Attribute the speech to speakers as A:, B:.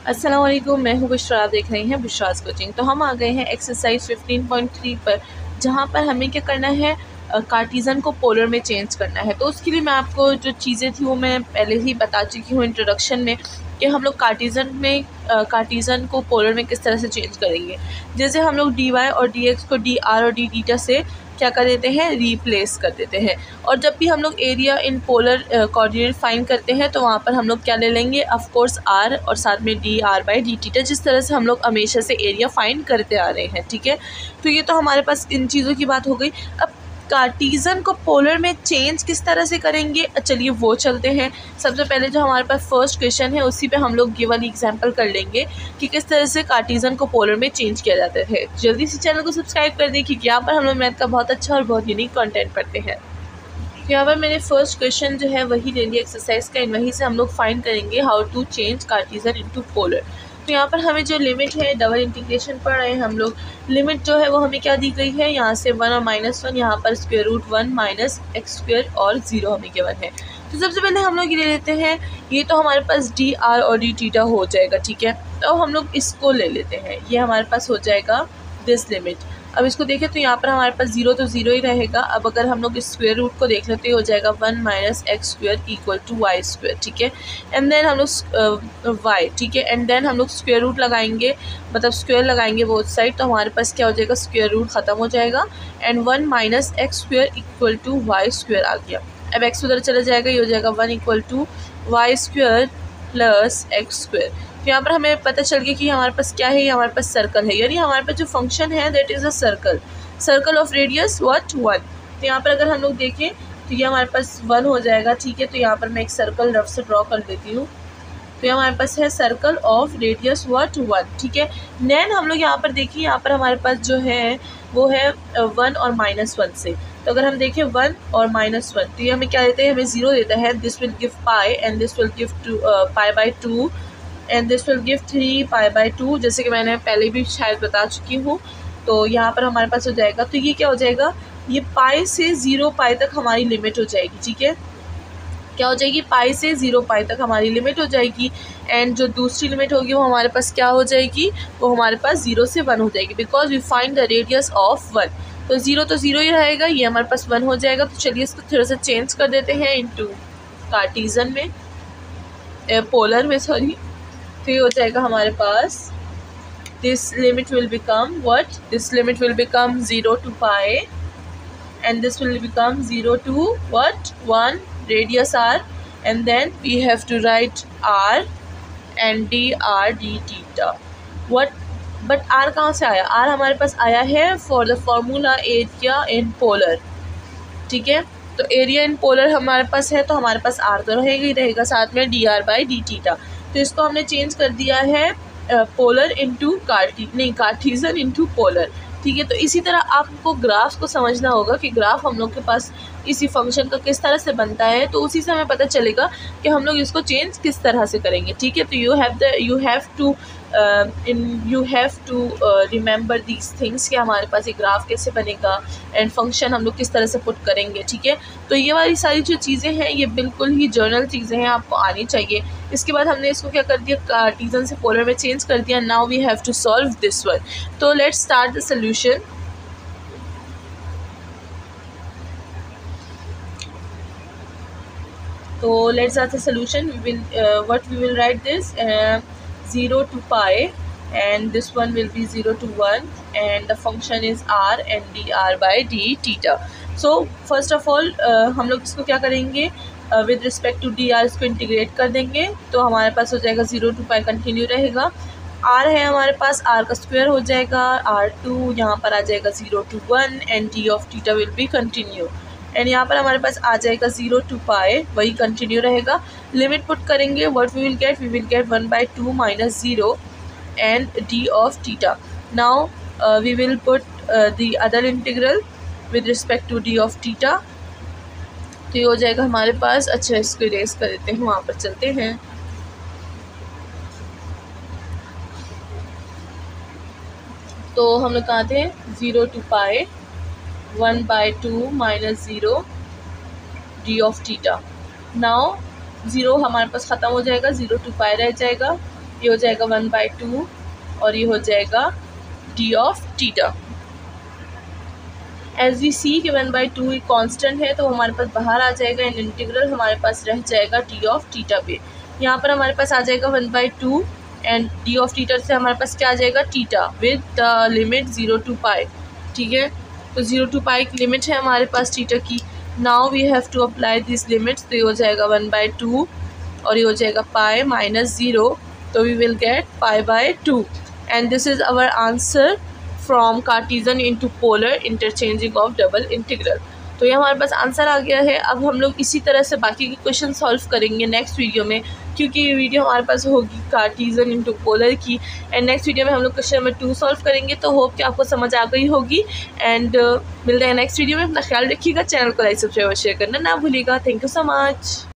A: अस्सलाम वालेकुम, मैं हूँ बुशरा। आप देख रहे हैं बुशराज कोचिंग। तो हम आ गए हैं एक्सरसाइज 15.3 पर, जहाँ पर हमें क्या करना है, कार्टीज़न को पोलर में चेंज करना है। तो उसके लिए मैं आपको जो चीज़ें थी वो मैं पहले ही बता चुकी हूँ इंट्रोडक्शन में, कि हम लोग कार्टीज़न को पोलर में किस तरह से चेंज करेंगे। जैसे हम लोग डी वाई और डी एक्स को डी आर और डी थीटा से क्या कर देते हैं, रिप्लेस कर देते हैं। और जब भी हम लोग area in polar coordinate find करते हैं तो वहाँ पर हम लोग क्या ले लेंगे, ऑफ कोर्स आर और साथ में D R by D theta, जिस तरह से हम लोग हमेशा से एरिया फाइंड करते आ रहे हैं। ठीक है, तो ये तो हमारे पास इन चीज़ों की बात हो गई। अब कार्टीज़न को पोलर में चेंज किस तरह से करेंगे, चलिए वो चलते हैं। सबसे पहले जो हमारे पास फर्स्ट क्वेश्चन है उसी पे हम लोग ये वाली एग्जांपल कर लेंगे कि किस तरह से कार्टीज़न को पोलर में चेंज किया जाता है। जल्दी से चैनल को सब्सक्राइब कर दें, क्योंकि यहाँ पर हम लोग मैथ का बहुत अच्छा और बहुत यूनिक कंटेंट पढ़ते हैं। यहाँ पर मैंने फर्स्ट क्वेश्चन जो है वही ले लिया एक्सरसाइज का, इन वहीं से हम लोग फाइंड करेंगे how to change cartesian into polar. तो यहाँ पर हमें जो लिमिट है, डबल इंटीग्रेशन पढ़ रहे हैं हम लोग। लिमिट जो है वो हमें क्या दी गई है, यहाँ से 1 और -1, यहाँ पर square root 1 minus X square और 0 हमें गिवन है। तो सबसे पहले हम लोग ये ले लेते हैं, ये तो हमारे पास डी आर और डी थीटा हो जाएगा। ठीक है, तो हम लोग इसको ले लेते हैं, ये हमारे पास हो जाएगा दिस लिमिट। अब इसको देखें तो यहाँ पर हमारे पास 0 तो 0 ही रहेगा। अब अगर हम लोग स्क्वायर रूट को देख लेते हो जाएगा 1 minus X square equal to Y square. ठीक है, एंड देन हम लोग वाई, ठीक है, एंड देन हम लोग स्क्वायर रूट लगाएंगे, मतलब स्क्वायर लगाएंगे बोथ साइड। तो हमारे पास क्या हो जाएगा, स्क्वायर रूट ख़त्म हो जाएगा and 1 minus X square equal to Y square आ गया। अब एक्स उधर चला जाएगा, ये हो जाएगा 1 equal to Y square plus X square. तो यहाँ पर हमें पता चल गया कि हमारे पास क्या है, ये हमारे पास सर्कल है, यानी हमारे पास जो फंक्शन है that is a circle of radius what 1। तो यहाँ पर अगर हम लोग देखें तो ये हमारे पास 1 हो जाएगा। ठीक है, तो यहाँ पर मैं एक सर्कल रफ से ड्रॉ कर देती हूँ। तो ये हमारे पास है सर्कल ऑफ रेडियस व्हाट 1। ठीक है, नैन हम लोग यहाँ पर देखिए, यहाँ पर हमारे पास जो है वो है 1 और -1 से। तो अगर हम देखें 1 और -1, तो ये हमें क्या देते हैं, हमें 0 देता है। This will give pi and this will give pi by 2 and this will give 3 pi by 2, जैसे कि मैंने पहले भी शायद बता चुकी हूँ। तो यहाँ पर हमारे पास हो जाएगा, तो ये क्या हो जाएगा, ये पाई से 0 पाई तक हमारी लिमिट हो जाएगी। ठीक है, क्या हो जाएगी, पाई से 0 पाई तक हमारी लिमिट हो जाएगी। एंड जो दूसरी लिमिट होगी वो हमारे पास क्या हो जाएगी, वो हमारे पास 0 से 1 हो जाएगी, because we find the radius of 1। तो 0 ही रहेगा, ये हमारे पास 1 हो जाएगा। तो चलिए इसको थोड़ा सा चेंज कर देते हैं इनटू कार्टीज़न में, पोलर में सॉरी। तो ये हो जाएगा हमारे पास, this limit will become what, this limit will become 0 to pi and this will become 0 to what, 1, radius r, and then we have to write r and dr d theta what। but r कहाँ से आया, r हमारे पास आया है for the formula area in polar। ठीक है, तो area in polar हमारे पास है, तो हमारे पास r तो रहेगा ही रहेगा, साथ में dr बाई डी थीटा। तो इसको हमने चेंज कर दिया है polar into cartesian into polar. ठीक है, तो इसी तरह आपको ग्राफ को समझना होगा कि ग्राफ हम लोग के पास इसी फंक्शन का किस तरह से बनता है, तो उसी से हमें पता चलेगा कि हम लोग इसको चेंज किस तरह से करेंगे। ठीक है, तो you have to remember these things कि हमारे पास ये ग्राफ कैसे बनेगा एंड फंक्शन हम लोग किस तरह से पुट करेंगे। ठीक है, तो ये वाली सारी जो चीज़ें हैं ये बिल्कुल ही जर्नल चीज़ें हैं, आपको आनी चाहिए। इसके बाद हमने इसको क्या कर दिया, कार्टीज़न से पोलर में चेंज कर दिया। Now we have to solve this one. तो लेट्स स्टार्ट द सोल्यूशन। तो let's start the solution. We will write this 0 to pi and this one will be 0 to 1 and the function is r and dr by d theta. So first of all हम लोग इसको क्या करेंगे, with respect to D R इसको integrate कर देंगे। तो हमारे पास हो जाएगा 0 to pi कंटिन्यू रहेगा। r है हमारे पास, r का स्क्वायर हो जाएगा r2, यहाँ पर आ जाएगा 0 to 1 and d of theta will be continue. And यहाँ पर हमारे पास आ जाएगा 0 to pi, वही कंटिन्यू रहेगा। लिमिट पुट करेंगे, what we will get 1/2 minus 0 and d of theta. Now we will put the other integral with respect to d of theta. तो ये हो जाएगा हमारे पास, अच्छा इसको इरेज कर देते हैं, वहाँ पर चलते हैं। तो हम लोग कहाँ थे, 0 to pi 1/2 minus 0 d of theta. Now 0 हमारे पास ख़त्म हो जाएगा, 0 to pi रह जाएगा ये हो जाएगा 1/2 और ये हो जाएगा D of theta. As we see कि 1/2 एक कांस्टेंट है तो हमारे पास बाहर आ जाएगा एंड इंटीग्रल हमारे पास रह जाएगा डी ऑफ थीटा पे। यहाँ पर हमारे पास आ जाएगा 1/2 एंड डी ऑफ थीटा से हमारे पास क्या आ जाएगा theta with the limit 0 to pi. ठीक है, तो 0 to पाई की लिमिट है हमारे पास थीटा की। Now we have to apply this limits, तो ये हो जाएगा 1/2 और ये हो जाएगा पाई -0, तो वी विल गेट पाई/2 and this is our answer from cartesian into polar interchanging of double integral. तो ये हमारे पास आंसर आ गया है। अब हम लोग इसी तरह से बाकी के क्वेश्चन सॉल्व करेंगे नेक्स्ट वीडियो में, क्योंकि ये वीडियो हमारे पास होगी कार्टीजन इनटू पोलर की। एंड नेक्स्ट वीडियो में हम लोग क्वेश्चन नंबर 2 सॉल्व करेंगे। तो होप कि आपको समझ आ गई होगी एंड मिलते हैं नेक्स्ट वीडियो में। अपना ख्याल रखिएगा, चैनल को लाइक सब्सक्राइब और शेयर करना ना भूलिएगा। Thank you so much.